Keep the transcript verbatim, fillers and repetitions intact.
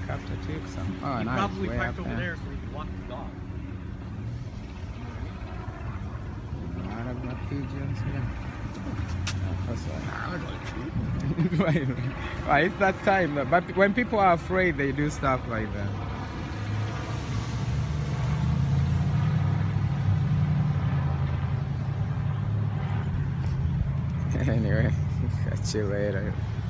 helicopter took some. Oh, He nice. probably Way parked up over there. there so he could walk his dog. A lot of black pigeons here. Why, why, it's that time. That, but when people are afraid, they do stuff like that. Anyway, catch you later.